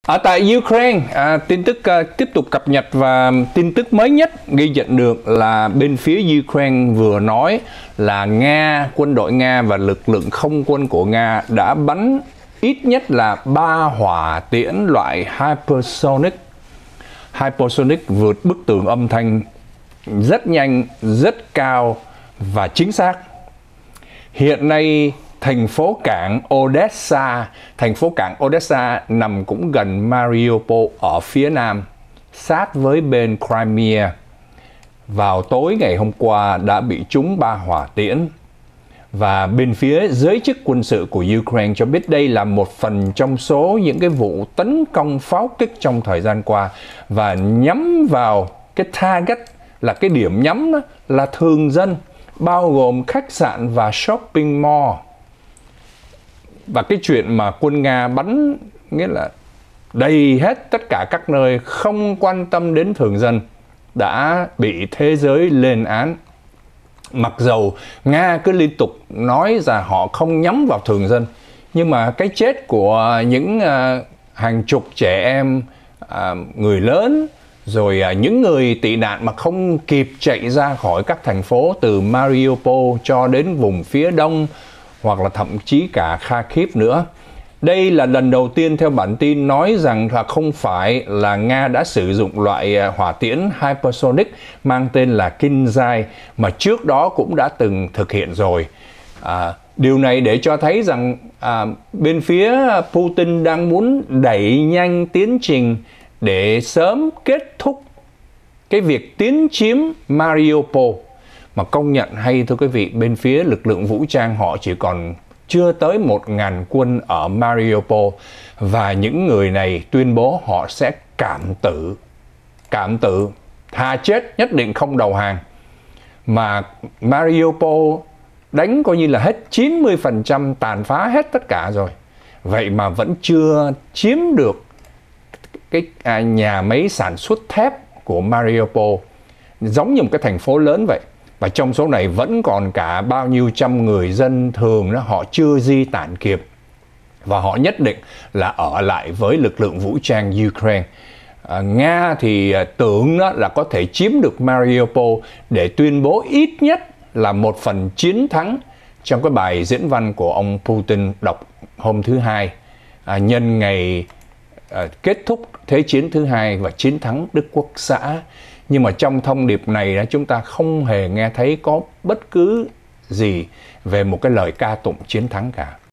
Ở tại Ukraine, tin tức tiếp tục cập nhật và tin tức mới nhất ghi nhận được là bên phía Ukraine vừa nói là quân đội Nga và lực lượng không quân của Nga đã bắn ít nhất là 3 hỏa tiễn loại hypersonic vượt bức tường âm thanh rất nhanh, rất cao và chính xác. Hiện nay thành phố cảng Odessa nằm cũng gần Mariupol ở phía nam, sát với bên Crimea. Vào tối ngày hôm qua đã bị trúng 3 hỏa tiễn. Và bên phía giới chức quân sự của Ukraine cho biết đây là một phần trong số những cái vụ tấn công pháo kích trong thời gian qua, và nhắm vào cái target, là cái điểm nhắm đó, là thường dân, bao gồm khách sạn và shopping mall. Và cái chuyện mà quân Nga bắn nghĩa là đầy hết tất cả các nơi, không quan tâm đến thường dân, đã bị thế giới lên án. Mặc dầu Nga cứ liên tục nói rằng họ không nhắm vào thường dân, nhưng mà cái chết của những hàng chục trẻ em, người lớn, rồi những người tị nạn mà không kịp chạy ra khỏi các thành phố từ Mariupol cho đến vùng phía đông, hoặc là thậm chí cả Kharkiv nữa. Đây là lần đầu tiên theo bản tin nói rằng là không phải là Nga đã sử dụng loại hỏa tiễn hypersonic mang tên là Kinzhal, mà trước đó cũng đã từng thực hiện rồi. Điều này để cho thấy rằng bên phía Putin đang muốn đẩy nhanh tiến trình để sớm kết thúc cái việc tiến chiếm Mariupol. Mà công nhận hay thưa quý vị, bên phía lực lượng vũ trang họ chỉ còn chưa tới 1.000 quân ở Mariupol, và những người này tuyên bố họ sẽ cảm tử, thà chết nhất định không đầu hàng. Mà Mariupol đánh coi như là hết 90%, tàn phá hết tất cả rồi. Vậy mà vẫn chưa chiếm được cái nhà máy sản xuất thép của Mariupol, giống như một cái thành phố lớn vậy. Và trong số này vẫn còn cả bao nhiêu trăm người dân thường đó, họ chưa di tản kịp. Và họ nhất định là ở lại với lực lượng vũ trang Ukraine. Nga thì tưởng đó là có thể chiếm được Mariupol để tuyên bố ít nhất là một phần chiến thắng trong cái bài diễn văn của ông Putin đọc hôm thứ Hai, nhân ngày kết thúc Thế chiến thứ hai và chiến thắng Đức Quốc xã. Nhưng mà trong thông điệp này chúng ta không hề nghe thấy có bất cứ gì về một cái lời ca tụng chiến thắng cả.